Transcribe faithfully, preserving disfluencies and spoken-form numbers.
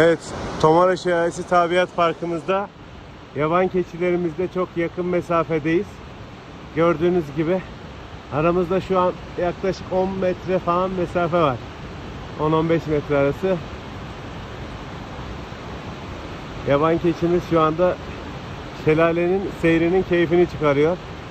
Evet, Tomara Şelalesi Tabiat Parkımızda yaban keçilerimizle çok yakın mesafedeyiz. Gördüğünüz gibi aramızda şu an yaklaşık on metre falan mesafe var. on on beş metre arası. Yaban keçimiz şu anda şelalenin seyrinin keyfini çıkarıyor.